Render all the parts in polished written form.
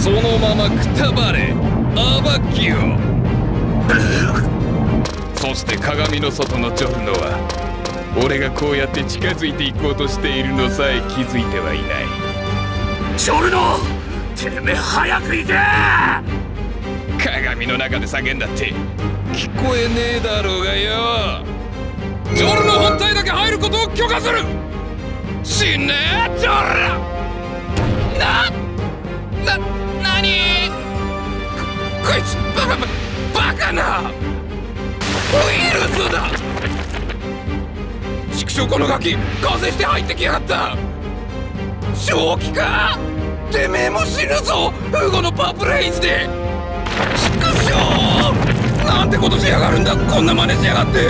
そのままくたばれ、暴きよ。そして鏡の外のジョルノは俺がこうやって近づいていこうとしているのさえ気づいてはいない。 ジョルノ、てめえ早く行け。 鏡の中で叫んだって聞こえねえだろうがよ。ジョルノ本体だけ入ることを許可する。死ねえジョルノ。なにこいつバカなウイルスだ。畜生このガキ風して入ってきやがった。正気か。てめえも死ぬぞフーゴのパープルヘイズで。畜生なんてことしやがるんだ。こんな真似しやがって。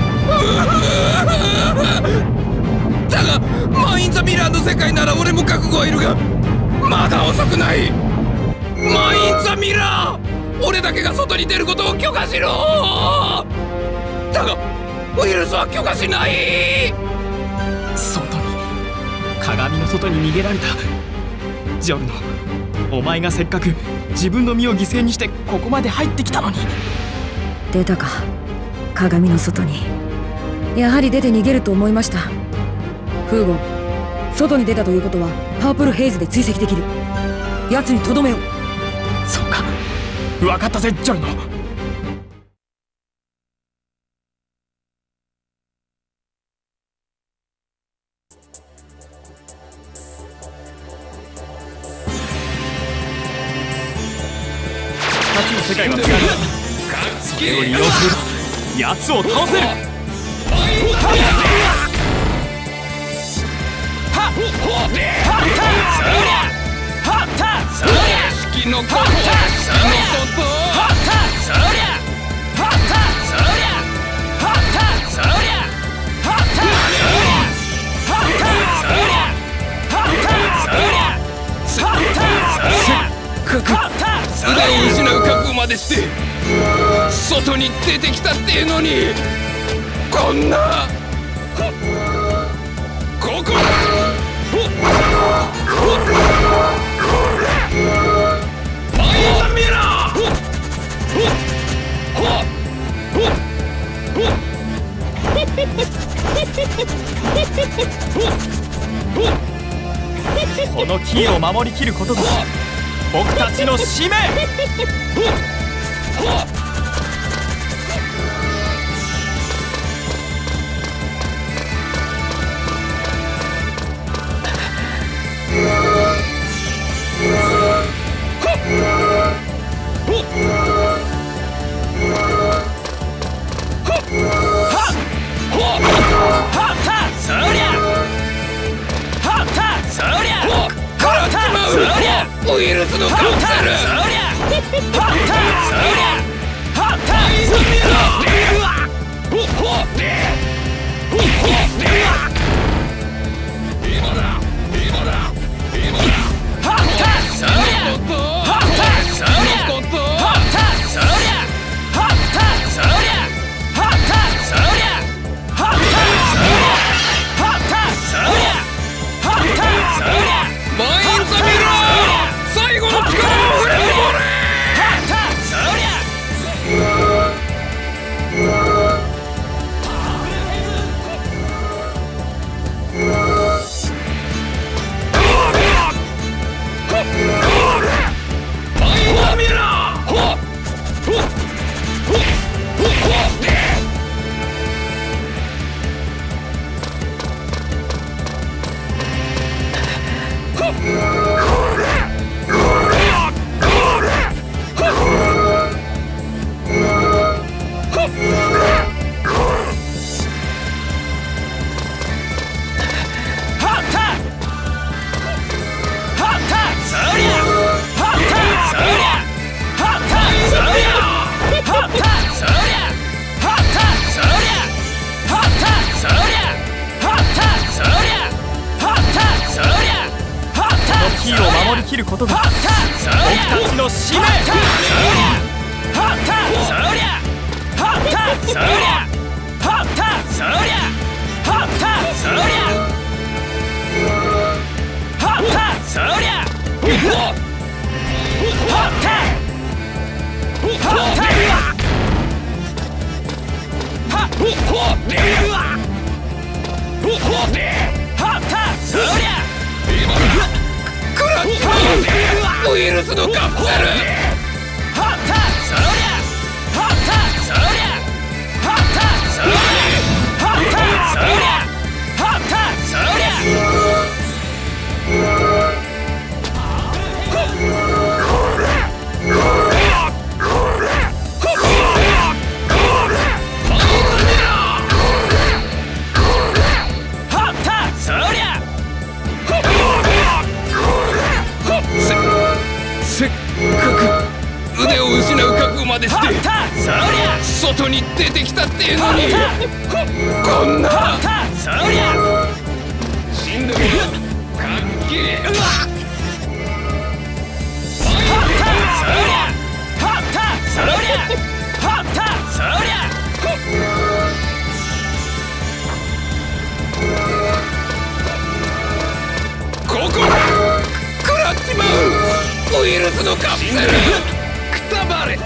だがマイン・ザ・ミラーの世界なら俺も覚悟はいるがまだ遅くない。マイン・ザ・ミラー、俺だけが外に出ることを許可しろ。だがウイルスは許可しない。 外に、鏡の外に逃げられた。ジョルノ、お前がせっかく自分の身を犠牲にしてここまで入ってきたのに。 出たか、鏡の外に。やはり出て逃げると思いました。フーゴ、外に出たということはパープルヘイズで追跡できる。奴にとどめよう。 そうか、分かったぜジョルノ。2つの世界は違う。それを利用すれば奴を倒せる。 式のこと腕を失う覚悟までして外に出てきたっていうのにこんな。こここのキーを守りきることが僕たちの使命。 ウイルスのカプセル。 キーを守りきることが僕たちの使命。 ウイルスのカプセル。せっかく腕を失う覚悟までして外に出てきたっていうのにこんな死んでもかっきりここ食らっちまうウイルスのカプセル。くたばれ。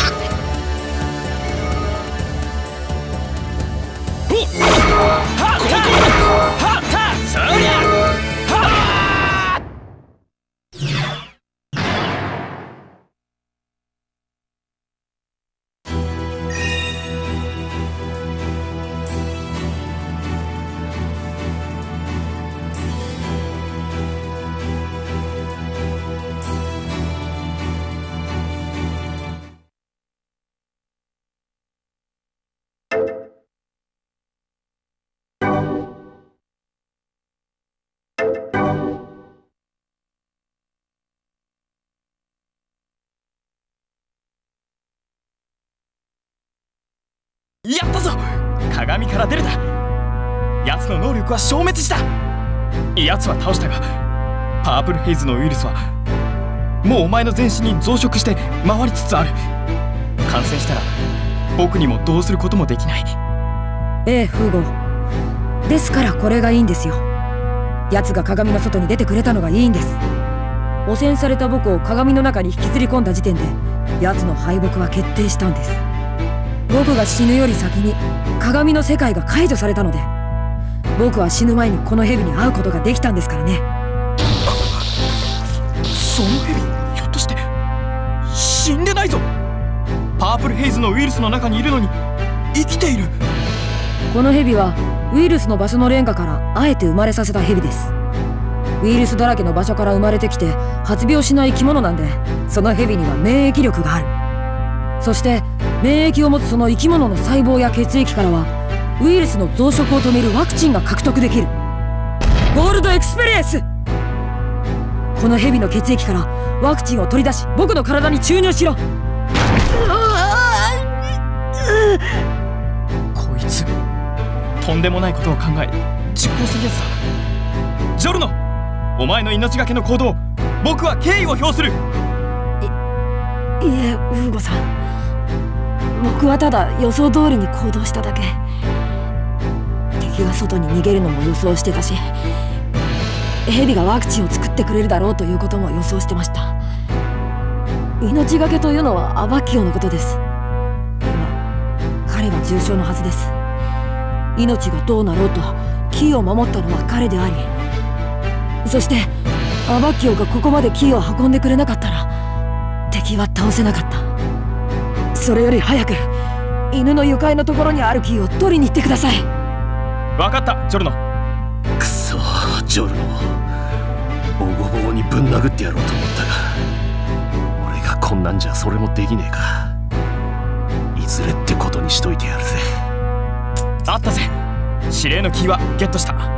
やったぞ。鏡から出れた。奴の能力は消滅した。奴は倒したがパープルヘイズのウイルスはもうお前の全身に増殖して回りつつある。感染したら僕にもどうすることもできない。 ええ、フーゴ。ですからこれがいいんですよ。奴が鏡の外に出てくれたのがいいんです。汚染された僕を鏡の中に引きずり込んだ時点で奴の敗北は決定したんです。僕が死ぬより先に鏡の世界が解除されたので、僕は死ぬ前にこの蛇に会うことができたんですからね。 その蛇、ひょっとして死んでないぞ。パープルヘイズのウイルスの中にいるのに生きている。 この蛇はウイルスの場所のレンガからあえて生まれさせた蛇です。ウイルスだらけの場所から生まれてきて発病しない生き物なんで、その蛇には免疫力がある。そして免疫を持つその生き物の細胞や血液からはウイルスの増殖を止めるワクチンが獲得できる。ゴールドエクスペリエンス。この蛇の血液からワクチンを取り出し僕の体に注入しろ。 こいつとんでもないことを考え実行するやつだ。ジョルノ、お前の命がけの行動、僕は敬意を表する。 いえ、ウーゴさん、僕はただ予想通りに行動しただけ。敵が外に逃げるのも予想してたし、ヘビがワクチンを作ってくれるだろうということも予想してました。命がけというのはアバッキオのことです。今彼は重傷のはずです。命がどうなろうとキーを守ったのは彼であり、そしてアバッキオがここまでキーを運んでくれなかったら敵は倒せなかった。それより早く犬の愉快なところにあるキーを取りに行ってください。 分かった、ジョルノ。 くそ、ジョルノ、ボコボコにぶん殴ってやろうと思ったが、俺がこんなんじゃそれもできねえか。いずれってことにしといてやるぜ。 あったぜ。指令のキーはゲットした。